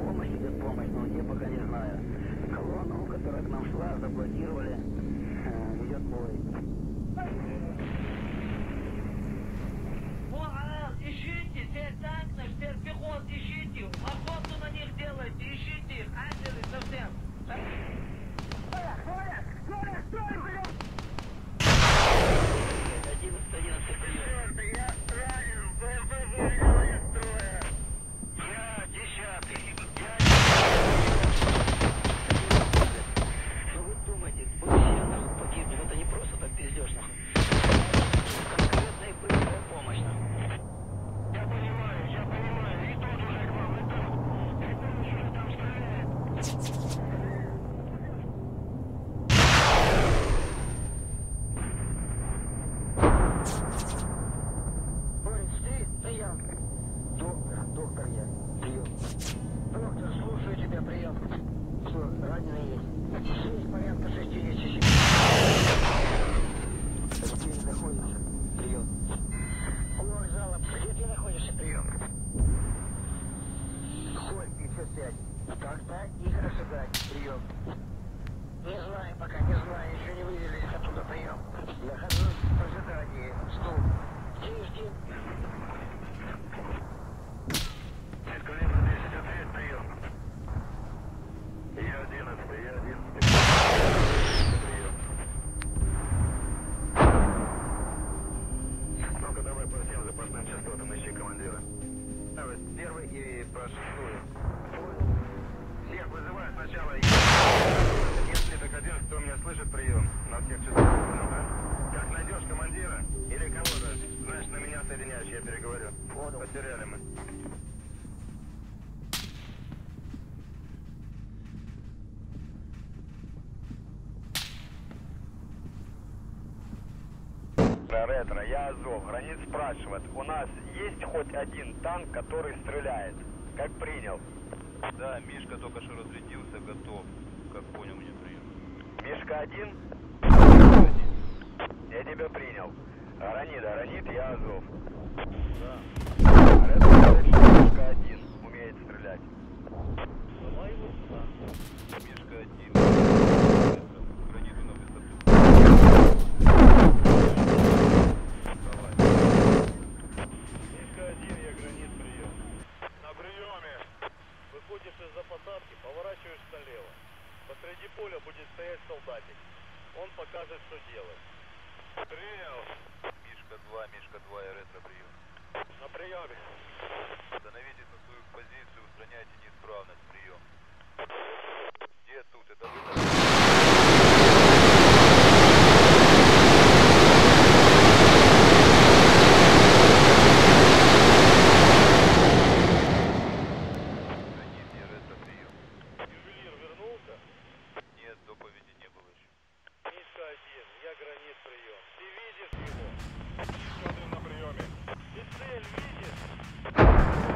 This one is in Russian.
Помощь идет помощь, но где пока не знаю. Колонну, которая к нам шла, заблокировали. Идет бой. Ищите, теперь танк наш, теперь пехот, ищите. Охоту на них делайте, ищите их. Ангелы совсем. Доктор я. Прием. Доктор, слушаю тебя, прием. Что, раненый есть? Есть порядка 6 лечащих. Где ты находишься? Прием. У вокзала. Где ты находишься? Прием. Холь 55. Так, Игорь ожидать. Прием. Не знаю, пока не знаю. Еще не вывели оттуда. Прием. Нахожусь в ожидании. Стул. Жди. Ну-ка давай по всем запасным частотам ищи командира. Первый и по шестую. Всех вызываю сначала. Если так один, кто меня слышит, прием. На всех частотах. Как найдешь командира или кого-то, знаешь, на меня соединяешь, я переговорю. Потеряли мы. Ретро, я Азов. Гранит спрашивает, у нас есть хоть один танк, который стреляет? Как принял? Да, Мишка только что разрядился, готов. Как понял, мне прием. Мишка один? Я тебя принял. Гранит, я Азов. Да. Ретро говорит, что Мишка один умеет стрелять. Давай его сюда. Мишка один. Граниту на высоту. Мишка один, я Гранит, прием. На приеме. Выходишь из-за посадки, поворачиваешь налево. Посреди поля будет стоять солдатик. Он покажет, что делать. Принял. Мишка 2, я Ретро, прием. На приеме. Становитесь на свою позицию, устраняйте неисправность, прием. Где тут? Это вы? Ты видишь его? Еще один на приеме. Ты цель видишь?